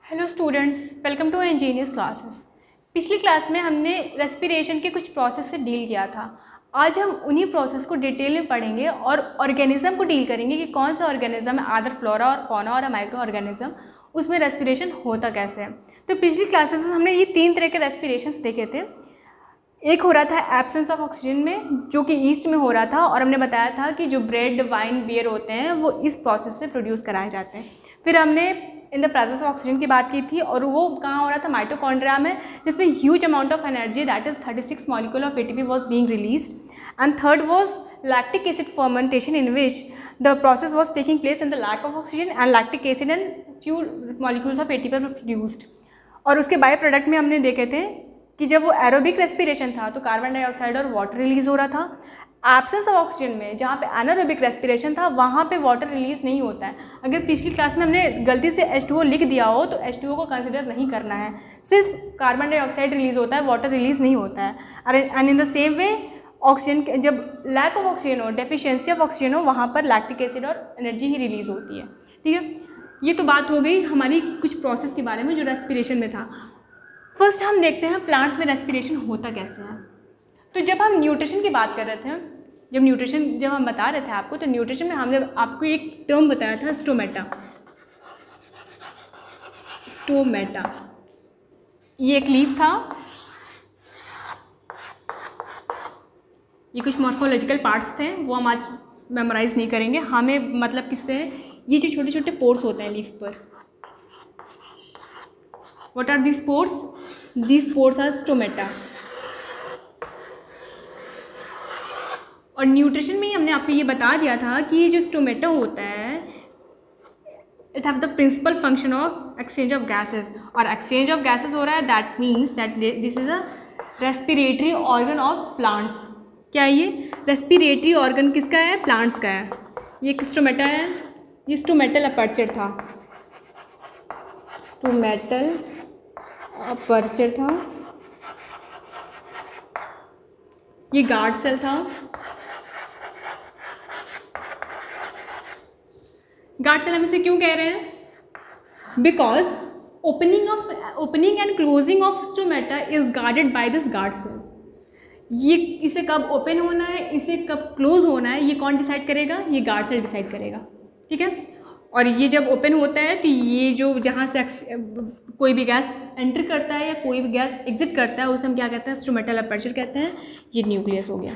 Hello students, welcome to engineers classes. पिछली class में हमने रेस्पिरेशन के कुछ प्रोसेस से डील किया था। आज हम उन्हीं प्रोसेस को डिटेल में पढ़ेंगे और ऑर्गेनिज्म को डील करेंगे कि कौन सा ऑर्गेनिज्म है, आदर फ्लोरा और फौना और माइक्रो ऑर्गेनिज्म, उसमें रेस्पिरेशन होता कैसे है। तो पिछली क्लासेस में हमने ये 3 तरह के रेस्पिरेशंस देखे थे। एक हो रहा था एब्सेंस ऑफ ऑक्सीजन में, जो कि ईस्ट में हो रहा था, और हमने बताया था कि जो ब्रेड, वाइन, बियर होते हैं वो इस प्रोसेस से प्रोड्यूस कराए जाते हैं। फिर हमने in the presence of oxygen की बात की थी, और वो कहाँ हो रहा था, माइटोकॉन्ड्रिया में, जिसमें huge amount of energy that is 36 molecule of ATP was being released. And third was lactic acid fermentation, in which the process was taking place in the lack of oxygen and lactic acid and few molecules of ATP were produced. और उसके by product में हमने देखे थे कि जब वो aerobic respiration था तो कार्बन डाइऑक्साइड और वाटर रिलीज हो रहा था। एब्सेंस ऑफ ऑक्सीजन में, जहाँ पे एनारोबिक रेस्पिरेशन था, वहाँ पे वाटर रिलीज नहीं होता है। अगर पिछली क्लास में हमने गलती से H2O लिख दिया हो तो H2O को कंसिडर नहीं करना है, सिर्फ कार्बन डाइऑक्साइड रिलीज होता है, वाटर रिलीज नहीं होता है। And in the same way oxygen, जब लैक ऑफ ऑक्सीजन हो, डेफिशिएंसी ऑफ ऑक्सीजन हो, वहाँ पर लैक्टिक एसिड और एनर्जी ही रिलीज होती है। ठीक है, ये तो बात हो गई हमारी कुछ प्रोसेस के बारे में जो रेस्पिरेशन में था। फर्स्ट हम देखते हैं प्लांट्स में रेस्पिरेशन होता कैसे है। तो जब हम न्यूट्रिशन की बात कर रहे थे, जब हम बता रहे थे आपको, तो न्यूट्रिशन में हमने आपको एक टर्म बताया था, स्टोमेटा। ये एक लीफ था। ये कुछ मॉर्फोलॉजिकल पार्ट्स थे, वो हम आज मेमोराइज नहीं करेंगे। हमें मतलब किससे है, ये जो छोटे छोटे पोर्स होते हैं लीफ पर, what are this pores? This pores are stomata. और न्यूट्रिशन में ही हमने आपको ये बता दिया था कि ये जो स्टोमेटा होता है, it have the principal function of exchange of gases. और एक्सचेंज ऑफ गैसेस हो रहा है, that means that this is a respiratory organ of plants. क्या ये रेस्पिरेटरी ऑर्गन किसका है? प्लांट्स का है। ये एक स्टोमेटा है, ये स्टोमेटल अपर्चर था, स्टोमेटल अपर्चर था। ये गार्ड सेल था। गार्ड सेल हम इसे क्यों कह रहे हैं? Because opening and closing of stomata is guarded by this guard cell. ये इसे कब ओपन होना है, इसे कब क्लोज होना है, ये कौन डिसाइड करेगा? ये गार्ड सेल डिसाइड करेगा। ठीक है, और ये जब ओपन होता है तो ये जो जहाँ से कोई भी गैस एंटर करता है या कोई भी गैस एग्जिट करता है, उसे हम क्या कहते हैं? स्टोमेटल अपर्चर कहते हैं। ये न्यूक्लियस हो गया।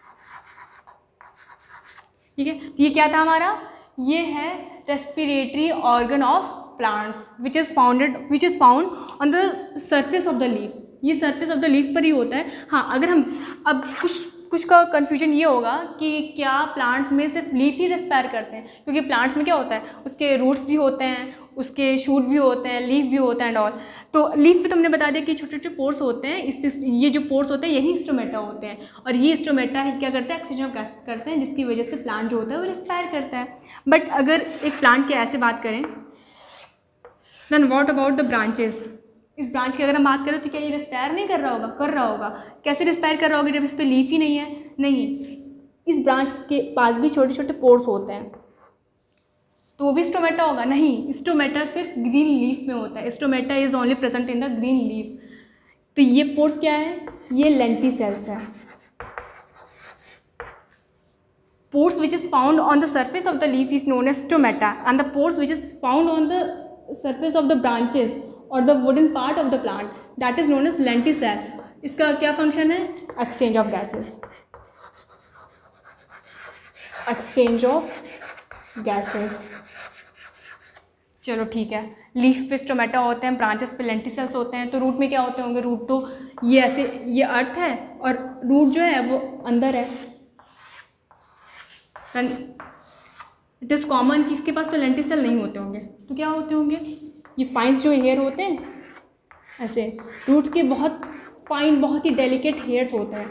ठीक है, ये क्या था हमारा? ये है respiratory organ of plants which is found on the surface of the leaf. ये सरफेस ऑफ द लीफ पर ही होता है। हाँ, अगर हम अब कुछ का कन्फ्यूजन ये होगा कि क्या प्लांट में सिर्फ लीफ ही रेस्पायर करते हैं, क्योंकि प्लांट्स में क्या होता है, उसके रूट्स भी होते हैं, उसके शूट भी होते हैं, लीफ भी होता है एंड ऑल। तो लीफ पे तो हमने बता दिया कि छोटे छोटे पोर्स होते हैं, इस पे ये जो पोर्स होते हैं यही स्टोमेटा होते हैं, और ये स्टोमेटा क्या करते हैं? एक्सचेंज ऑफ गैसेस करते हैं, जिसकी वजह से प्लांट जो होता है वो रेस्पायर करता है। बट अगर एक प्लांट की ऐसे बात करें, then what about the branches? इस ब्रांच की अगर हम बात करें तो क्या ये रेस्पायर नहीं कर रहा होगा? कर रहा होगा। कैसे रेस्पायर कर रहा होगा जब इस पर लीफ ही नहीं है? नहीं, इस ब्रांच के पास भी छोटे छोटे पोर्स होते हैं, तो वो भी स्टोमेटा होगा? नहीं, स्टोमेटा सिर्फ ग्रीन लीफ में होता है। Stomata is only present in the green leaf. तो ये पोर्स क्या है? ये लेंटिसेल्स है। Pores which is found on the surface of the leaf is known as stomata, and the pores which is found on the surface of the branches और the wooden part of the plant, that is known as lenticel. इसका क्या function है? Exchange of gases. Exchange of gases. चलो ठीक है, leaf पे stomata होते हैं, ब्रांचेस पे लेंटिसेल्स होते हैं, तो रूट में क्या होते होंगे? रूट तो ये ऐसे, ये अर्थ है और रूट जो है वो अंदर है। इट इज़ कॉमन कि इसके पास तो लेंटिसेल नहीं होते होंगे, तो क्या होते होंगे? ये फाइन्स जो हेयर होते हैं, ऐसे रूट्स के बहुत फाइन, बहुत ही डेलिकेट हेयर्स होते हैं।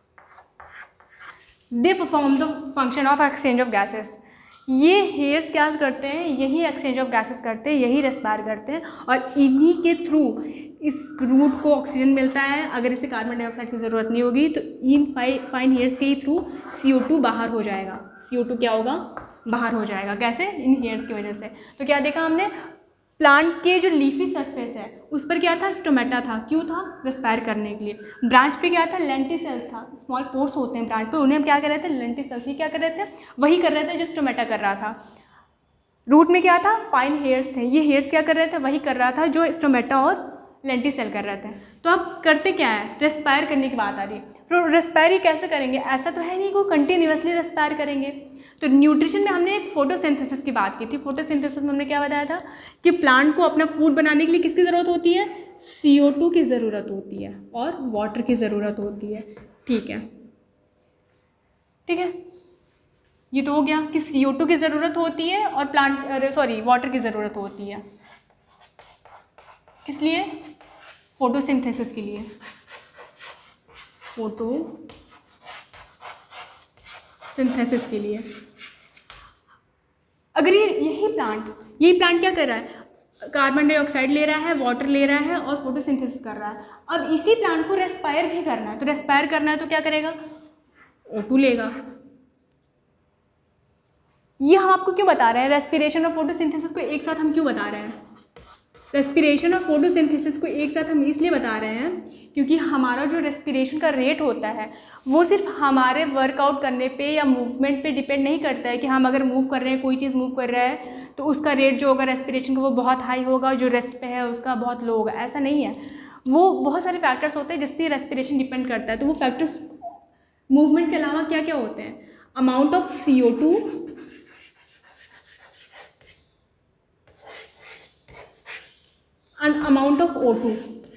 They perform the function of exchange of gases. ये हेयर्स क्या करते हैं? यही एक्सचेंज ऑफ गैसेस करते हैं, यही रेस्पायर करते हैं, और इन्हीं के थ्रू इस रूट को ऑक्सीजन मिलता है। अगर इसे कार्बन डाइऑक्साइड की ज़रूरत नहीं होगी तो इन फाइन हेयर्स के ही थ्रू CO2 बाहर हो जाएगा। CO2 क्या होगा? बाहर हो जाएगा। कैसे? इन हेयर्स की वजह से। तो क्या देखा हमने? प्लांट के जो लीफी सरफेस है उस पर क्या था, स्टोमेटा था। क्यों था, रेस्पायर करने के लिए। ब्रांच पे क्या था, लेंटिसेल था। स्मॉल पोर्स होते हैं ब्रांच पे, उन्हें हम क्या कर रहे थे, लेंटिसेल्स। ये क्या कर रहे थे, वही कर रहे थे जो स्टोमेटा कर रहा था। रूट में क्या था, फाइन हेयर्स थे। ये हेयर्स क्या कर रहे थे, वही कर रहा था जो स्टोमेटा और लेंटिसेल कर रहे थे। तो अब करते क्या है, रेस्पायर करने की बात आ रही है। तो रेस्पायर ही कैसे करेंगे, ऐसा तो है नहीं कि कंटिन्यूसली रेस्पायर करेंगे। तो न्यूट्रिशन में हमने एक फोटोसिंथेसिस की बात की थी। फोटोसिंथेसिस में हमने क्या बताया था कि प्लांट को अपना फूड बनाने के लिए किसकी ज़रूरत होती है, CO2 की ज़रूरत होती है और वाटर की ज़रूरत होती है। ठीक है, ठीक है, ये तो हो गया कि CO2 की ज़रूरत होती है और वाटर की ज़रूरत होती है। किस लिए, फोटोसिंथेसिस के लिए। फोटोसिंथेसिस के लिए। अगर यही प्लांट क्या कर रहा है, कार्बन डाइऑक्साइड ले रहा है, वाटर ले रहा है और फोटोसिंथेसिस कर रहा है। अब इसी प्लांट को रेस्पायर भी करना है, तो रेस्पायर करना है तो क्या करेगा, O2 लेगा। ये हम आपको क्यों बता रहे हैं, रेस्पिरेशन और फोटोसिंथेसिस को एक साथ हम क्यों बता रहे हैं। रेस्पिरेशन और फोटोसिंथेसिस को एक साथ हम इसलिए बता रहे हैं क्योंकि हमारा जो रेस्पिरेशन का रेट होता है वो सिर्फ हमारे वर्कआउट करने पे या मूवमेंट पे डिपेंड नहीं करता है कि हम अगर मूव कर रहे हैं, कोई चीज़ मूव कर रहा है तो उसका रेट जो होगा रेस्पिरेशन का वो बहुत हाई होगा, जो रेस्ट पे है उसका बहुत लो होगा। ऐसा नहीं है, वो बहुत सारे फैक्टर्स होते हैं जिस पर रेस्पिरेशन डिपेंड करता है। तो वो फैक्टर्स मूवमेंट के अलावा क्या क्या होते हैं, amount of CO2 and amount of O2।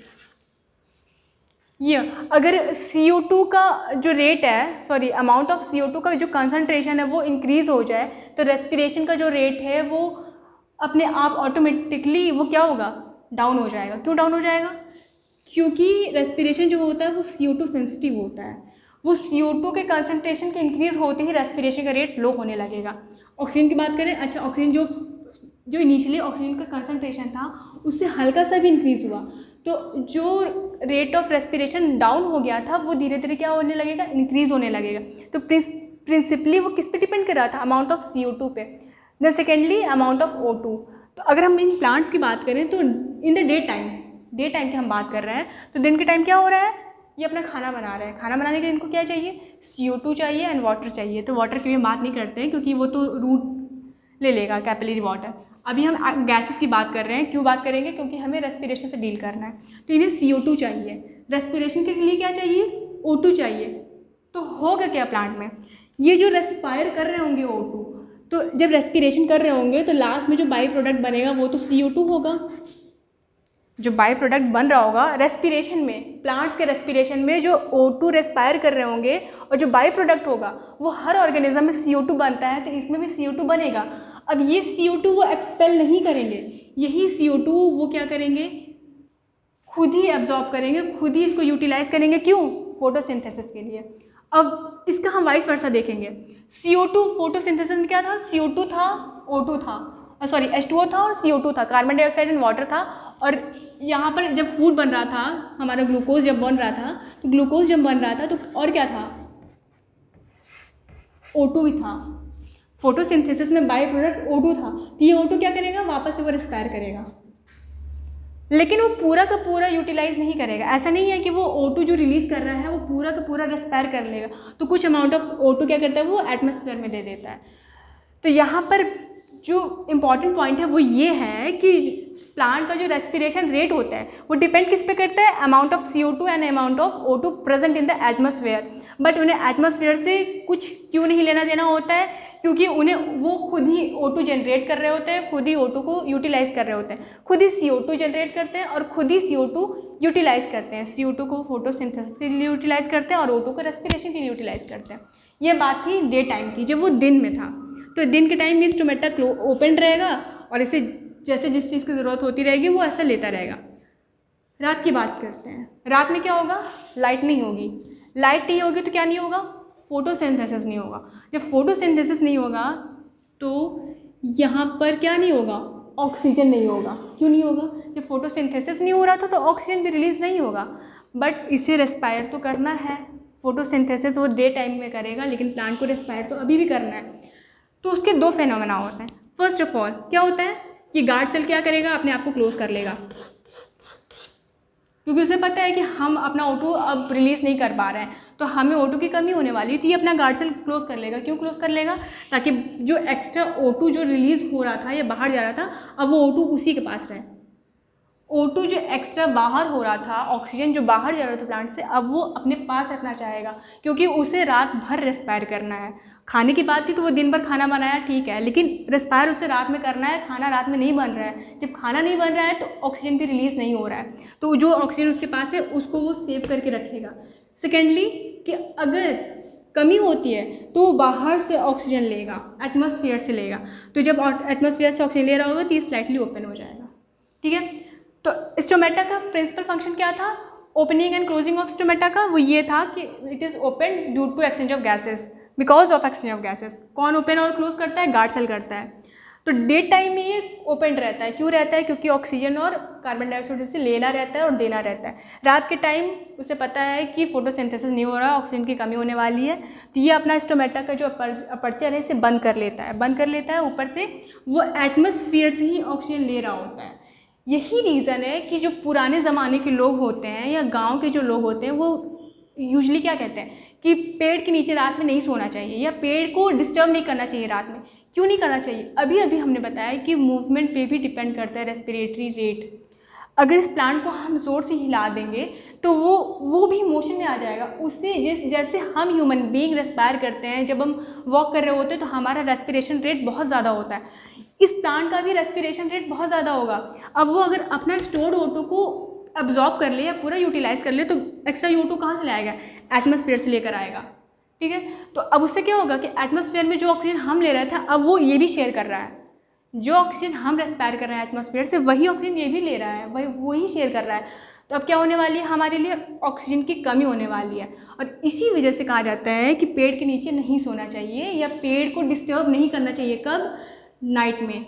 ये अगर CO2 का जो रेट है, अमाउंट ऑफ CO2 का जो कंसंट्रेशन है वो इंक्रीज़ हो जाए तो रेस्पिरेशन का जो रेट है वो अपने आप ऑटोमेटिकली वो क्या होगा, डाउन हो जाएगा। क्यों डाउन हो जाएगा, क्योंकि रेस्पिरेशन जो होता है वो CO2 सेंसिटिव होता है। वो CO2 के कंसंट्रेशन के इंक्रीज़ होते ही रेस्पिरेशन का रेट लो होने लगेगा। ऑक्सीजन की बात करें, अच्छा ऑक्सीजन जो इनिशियली ऑक्सीजन का कंसंट्रेशन था उससे हल्का सा भी इंक्रीज़ हुआ तो जो रेट ऑफ रेस्पिरेशन डाउन हो गया था वो धीरे धीरे क्या होने लगेगा, इंक्रीज़ होने लगेगा। तो प्रिंसिपली वो किस पे डिपेंड कर रहा था, अमाउंट ऑफ CO2 पे। Then secondly amount of O2। तो अगर हम इन प्लांट्स की बात करें तो इन द डे टाइम की हम बात कर रहे हैं तो दिन के टाइम क्या हो रहा है, ये अपना खाना बना रहे हैं। खाना बनाने के लिए इनको क्या चाहिए, CO2 चाहिए एंड वाटर चाहिए। तो वाटर की भी हम बात नहीं करते हैं क्योंकि वो तो रूट ले लेगा, कैपिलरी वाटर। अभी हम गैसेस की बात कर रहे हैं, क्यों बात करेंगे, क्योंकि हमें रेस्पिरेशन से डील करना है। तो इन्हें CO2 चाहिए, रेस्पिरेशन के लिए क्या चाहिए, O2 चाहिए। तो होगा क्या प्लांट में, ये जो रेस्पायर कर रहे होंगे O2, तो जब रेस्पिरेशन कर रहे होंगे तो लास्ट में जो बाई प्रोडक्ट बनेगा वो तो CO2 होगा। जो बाई प्रोडक्ट बन रहा होगा रेस्पिरेशन में, प्लांट्स के रेस्पिरेशन में जो O2 रेस्पायर कर रहे होंगे और जो बाई प्रोडक्ट होगा वो हर ऑर्गेनिज्म में CO2 बनता है तो इसमें भी CO2 बनेगा। अब ये CO2 वो एक्सपेल नहीं करेंगे, यही CO2 वो क्या करेंगे, खुद ही एब्जॉर्ब करेंगे, खुद ही इसको यूटिलाइज करेंगे। क्यों, फोटोसिंथेसिस के लिए। अब इसका हम वाइस वर्सा देखेंगे। CO2 फोटोसिंथेसिस में क्या था, CO2 था, O2 था, H2O था और CO2 था, कार्बन डाइऑक्साइड एंड वाटर था। और यहाँ पर जब फूड बन रहा था, हमारा ग्लूकोज जब बन रहा था, तो ग्लूकोज जब बन रहा था तो और क्या था, O2 ही था। फोटोसिंथेसिस में बाई प्रोडक्ट O2 था, तो ये O2 क्या करेगा, वापस से वो रेस्पायर करेगा, लेकिन वो पूरा का पूरा यूटिलाइज नहीं करेगा। ऐसा नहीं है कि वो O2 जो रिलीज कर रहा है वो पूरा का पूरा रेस्पायर कर लेगा, तो कुछ अमाउंट ऑफ O2 क्या करता है, वो एटमॉस्फेयर में दे देता है। तो यहाँ पर जो इम्पॉर्टेंट पॉइंट है वो ये है कि प्लांट का जो रेस्पिरेशन रेट होता है वो डिपेंड किस पे करता है, amount of CO2 and amount of O2 present in the atmosphere. But उन्हें एटमॉस्फेयर से कुछ क्यों नहीं लेना देना होता है, क्योंकि उन्हें वो खुद ही O2 जनरेट कर रहे होते हैं, खुद ही O2 को यूटिलाइज कर रहे होते हैं, खुद ही CO2 जनरेट करते हैं और खुद ही CO2 यूटिलाइज करते हैं। CO2 को फोटोसिंथेसिस के लिए यूटिलाइज करते हैं और O2 को रेस्पिरेशन के लिए यूटिलाइज करते हैं। ये बात थी डे टाइम की, जब वो दिन में था। तो दिन के टाइम में स्टोमेटा ओपन रहेगा और इसे जैसे जिस चीज़ की ज़रूरत होती रहेगी वो ऐसा लेता रहेगा। रात की बात करते हैं, रात में क्या होगा, लाइट नहीं होगी। लाइट नहीं होगी तो क्या नहीं होगा, फोटोसिंथेसिस नहीं होगा। जब फोटोसिंथेसिस नहीं होगा तो यहाँ पर क्या नहीं होगा, ऑक्सीजन नहीं होगा। क्यों नहीं होगा, जब फोटोसिंथेसिस नहीं हो रहा था तो ऑक्सीजन भी रिलीज़ नहीं होगा। बट इसे रेस्पायर तो करना है, फोटोसिंथेसिस वो डे टाइम में करेगा, लेकिन प्लांट को रेस्पायर तो अभी भी करना है। तो उसके दो फेनोमेना होते हैं। फर्स्ट ऑफ ऑल क्या होता है, कि गार्ड सेल क्या करेगा, अपने आप को क्लोज कर लेगा, क्योंकि उसे पता है कि हम अपना O2 अब रिलीज़ नहीं कर पा रहे हैं, तो हमें O2 की कमी होने वाली है, तो ये अपना गार्ड सेल क्लोज कर लेगा। क्यों क्लोज कर लेगा? ताकि जो एक्स्ट्रा O2 जो रिलीज़ हो रहा था या बाहर जा रहा था, अब वो O2 उसी के पास रहे। O2 जो एक्स्ट्रा बाहर हो रहा था, ऑक्सीजन जो बाहर जा रहा था प्लांट से, अब वो अपने पास रखना चाहेगा, क्योंकि उसे रात भर रेस्पायर करना है। खाने की बात थी तो वो दिन भर खाना बनाया, ठीक है, लेकिन रेस्पायर उसे रात में करना है, खाना रात में नहीं बन रहा है। जब खाना नहीं बन रहा है तो ऑक्सीजन भी रिलीज़ नहीं हो रहा है, तो जो ऑक्सीजन उसके पास है उसको वो सेव करके रखेगा। सेकेंडली कि अगर कमी होती है तो वो बाहर से ऑक्सीजन लेगा, एटमॉस्फेयर से लेगा, तो जब एटमॉस्फेयर से ऑक्सीजन ले रहा होगा तो ये स्लाइटली ओपन हो जाएगा। ठीक है, तो स्टोमेटा का प्रिंसिपल फंक्शन क्या था? Opening and closing of stomata का वो ये था कि it is open due to exchange of gases, because of exchange of gases. कौन ओपन और क्लोज करता है? गार्ड सेल करता है। तो डे टाइम में ये ओपन रहता है। क्यों रहता है? क्योंकि ऑक्सीजन और कार्बन डाइऑक्साइड से लेना रहता है और देना रहता है। रात के टाइम उसे पता है कि फोटोसिंथेसिस नहीं हो रहा, ऑक्सीजन की कमी होने वाली है, तो ये अपना स्टोमेटा का जो अपर्चर है इसे बंद कर लेता है। ऊपर से वो एटमॉस्फेयर से ही ऑक्सीजन ले रहा होता है। यही रीज़न है कि जो पुराने ज़माने के लोग होते हैं या गांव के जो लोग होते हैं वो यूजुअली क्या कहते हैं कि पेड़ के नीचे रात में नहीं सोना चाहिए या पेड़ को डिस्टर्ब नहीं करना चाहिए रात में। क्यों नहीं करना चाहिए? अभी अभी हमने बताया कि मूवमेंट पे भी डिपेंड करता है रेस्पिरेटरी रेट। अगर इस प्लांट को हम ज़ोर से हिला देंगे तो वो भी मोशन में आ जाएगा। उससे जैसे हम ह्यूमन बीइंग रेस्पायर करते हैं, जब हम वॉक कर रहे होते हैं तो हमारा रेस्पिरेशन रेट बहुत ज़्यादा होता है, इस प्लांट का भी रेस्पिरेशन रेट बहुत ज़्यादा होगा। अब वो अगर अपना स्टोर्ड O2 को अब्जॉर्ब कर ले या पूरा यूटिलाइज़ कर ले तो एक्स्ट्रा O2 कहाँ से लाएगा? एटमॉस्फेयर से लेकर आएगा। ठीक है, तो अब उससे क्या होगा कि एटमॉस्फेयर में जो ऑक्सीजन हम ले रहे थे अब वो ये भी शेयर कर रहा है। जो ऑक्सीजन हम रेस्पायर कर रहे हैं एटमॉस्फेयर से, वही ऑक्सीजन ये भी ले रहा है, वही शेयर कर रहा है। तो अब क्या होने वाली है? हमारे लिए ऑक्सीजन की कमी होने वाली है। और इसी वजह से कहा जाता है कि पेड़ के नीचे नहीं सोना चाहिए या पेड़ को डिस्टर्ब नहीं करना चाहिए। कब? नाइट में।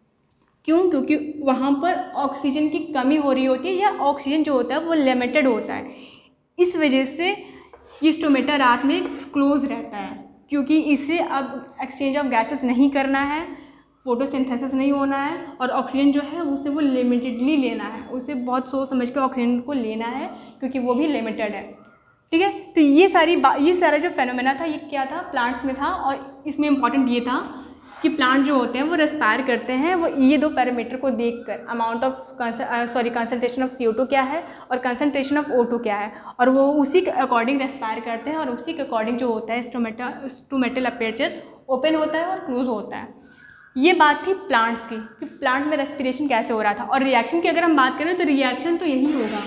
क्यों? क्योंकि वहाँ पर ऑक्सीजन की कमी हो रही होती है या ऑक्सीजन जो होता है वो लिमिटेड होता है। इस वजह से ये स्टोमेटा रात में क्लोज रहता है, क्योंकि इसे अब एक्सचेंज ऑफ गैसेस नहीं करना है, फोटोसिंथेसिस नहीं होना है, और ऑक्सीजन जो है उसे वो लिमिटेडली लेना है। उसे बहुत सोच समझ के ऑक्सीजन को लेना है क्योंकि वो भी लिमिटेड है। ठीक है, तो ये सारा जो फेनोमेना था ये क्या था? प्लांट्स में था। और इसमें इंपॉर्टेंट ये था कि प्लांट जो होते हैं वो रेस्पायर करते हैं, वो ये दो पैरामीटर को देखकर, amount of concentration of CO2 क्या है और कंसंट्रेशन ऑफ O2 क्या है, और वो उसी के अकॉर्डिंग रेस्पायर करते हैं। और उसी के अकॉर्डिंग जो होता है स्टोमेटल अपर्चर ओपन होता है और क्लोज होता है। ये बात थी प्लांट्स की कि प्लांट में रेस्पिरेशन कैसे हो रहा था। और रिएक्शन की अगर हम बात करें तो रिएक्शन तो यही होगा,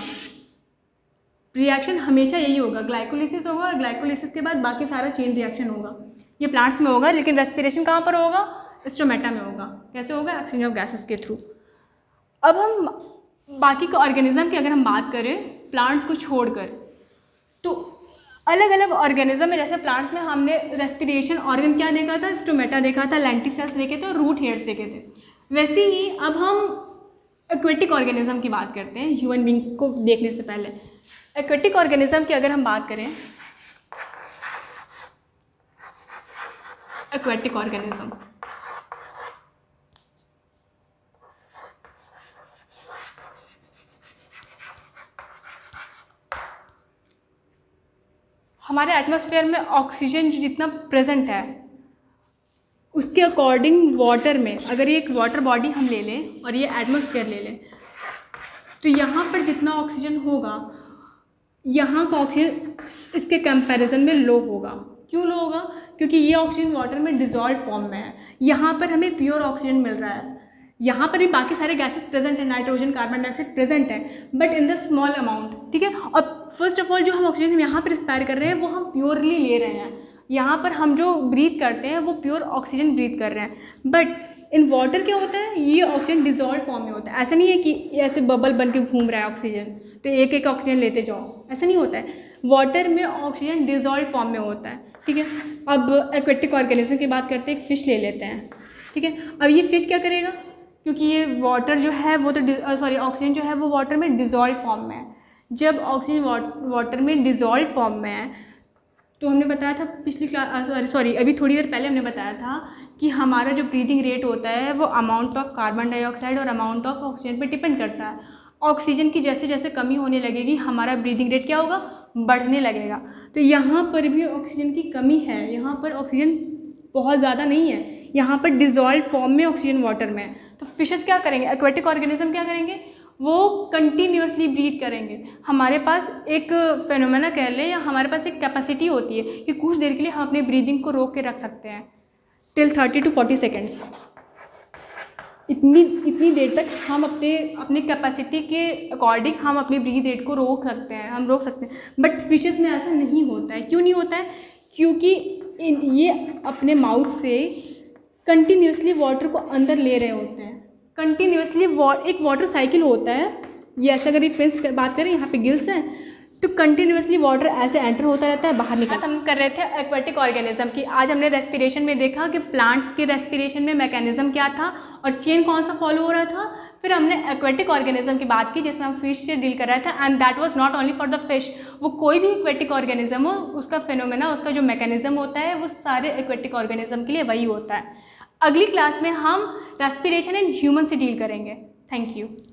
रिएक्शन हमेशा यही होगा, ग्लाइकोलिसिस होगा और ग्लाइकोलिसिस के बाद बाकी सारा चेन रिएक्शन होगा। ये प्लांट्स में होगा, लेकिन रेस्पिरेशन कहाँ पर होगा? स्टोमेटा में होगा। कैसे होगा? एक्सचेंज ऑफ गैसेस के थ्रू। अब हम बाकी के ऑर्गेनिज्म की अगर हम बात करें प्लांट्स को छोड़कर, तो अलग अलग ऑर्गेनिज्म में, जैसे प्लांट्स में हमने रेस्पिरेशन ऑर्गन क्या देखा था? स्टोमेटा देखा था, लेंटिसेल्स देखे थे और रूट हेयर्स देखे थे। वैसे ही अब हम एक्वेटिक ऑर्गेनिज्म की बात करते हैं। ह्यूमन बींग्स को देखने से पहले एक्वेटिक ऑर्गेनिज्म की अगर हम बात करें, एक्वेटिक ऑर्गेनिज्म हमारे एटमॉस्फेयर में ऑक्सीजन जो जितना प्रेजेंट है उसके अकॉर्डिंग वाटर में, अगर ये एक वाटर बॉडी हम ले लें और ये एटमॉस्फेयर ले लें, तो यहाँ पर जितना ऑक्सीजन होगा यहाँ का ऑक्सीजन इसके कंपैरिजन में लो होगा। क्यों लो होगा? क्योंकि ये ऑक्सीजन वाटर में डिजॉल्व फॉर्म में है। यहाँ पर हमें प्योर ऑक्सीजन मिल रहा है। यहाँ पर भी बाकी सारे गैसेस प्रेजेंट है, नाइट्रोजन, कार्बन डाइऑक्साइड प्रेजेंट है, but in the small amount. ठीक है, और फर्स्ट ऑफ ऑल जो हम ऑक्सीजन हम यहाँ पर रेस्पायर कर रहे हैं वो हम प्योरली ले रहे हैं। यहाँ पर हम जो ब्रीथ करते हैं वो प्योर ऑक्सीजन ब्रीथ कर रहे हैं। बट इन वाटर क्या होता है? ये ऑक्सीजन डिजॉल्व फॉर्म में होता है। ऐसा नहीं है कि ऐसे बबल बन के घूम रहा है ऑक्सीजन तो एक एक ऑक्सीजन लेते जाओ, ऐसा नहीं होता है। वाटर में ऑक्सीजन डिजॉल्व फॉर्म में होता है। ठीक है, अब एक्वेटिक ऑर्गेनिज्म की बात करते हैं, एक फ़िश ले लेते हैं। ठीक है, अब ये फ़िश क्या करेगा? क्योंकि ये वाटर जो है वो तो ऑक्सीजन जो है वो वाटर में डिजॉल्व फॉर्म में है। जब ऑक्सीजन वाटर में डिजॉल्व फॉर्म में है तो हमने बताया था पिछली क्लास अभी थोड़ी देर पहले हमने बताया था कि हमारा जो ब्रीदिंग रेट होता है वो अमाउंट ऑफ कार्बन डाइऑक्साइड और अमाउंट ऑफ ऑक्सीजन पे डिपेंड करता है। ऑक्सीजन की जैसे जैसे कमी होने लगेगी हमारा ब्रीदिंग रेट क्या होगा, बढ़ने लगेगा। तो यहाँ पर भी ऑक्सीजन की कमी है, यहाँ पर ऑक्सीजन बहुत ज़्यादा नहीं है, यहाँ पर डिज़ोल्व फॉर्म में ऑक्सीजन वाटर में है। तो फिशेस क्या करेंगे, एक्वेटिक ऑर्गेनिज्म क्या करेंगे, वो कंटिन्यूसली ब्रीथ करेंगे। हमारे पास एक फेनोमेना कह लें या हमारे पास एक कैपेसिटी होती है कि कुछ देर के लिए हम अपने ब्रीदिंग को रोक के रख सकते हैं, टिल 30 to 40 सेकेंड्स। इतनी देर तक हम अपने कैपेसिटी के अकॉर्डिंग हम अपने ब्रीथ रेट को रोक सकते हैं, हम रोक सकते हैं। बट फिशेस में ऐसा नहीं होता है। क्यों नहीं होता है, क्योंकि ये अपने माउथ से कंटिन्यूसली वाटर को अंदर ले रहे होते हैं। कंटिन्यूसली एक वाटर साइकिल होता है, ये ऐसा अगर फिश बात करें, यहाँ पे गिल्स हैं, तो कंटिन्यूसली वाटर ऐसे एंटर होता रहता है, बाहर निकलता है। हम कर रहे थे एक्वेटिक ऑर्गेनिज्म की। आज हमने रेस्पिरेशन में देखा कि प्लांट के रेस्पिरेशन में मैकेनिज्म क्या था और चेन कौन सा फॉलो हो रहा था। फिर हमने एक्वेटिक ऑर्गेनिज्म की बात की जिसमें हम फिश से डील कर रहे थे, and that was not only for the fish. वो कोई भी एक्वेटिक ऑर्गेनिज्म हो, उसका फिनोमेना, उसका जो मैकेनिज्म होता है वो सारे एक्वेटिक ऑर्गेनिज्म के लिए वही होता है। अगली क्लास में हम रेस्पिरेशन एंड ह्यूमन से डील करेंगे। Thank you.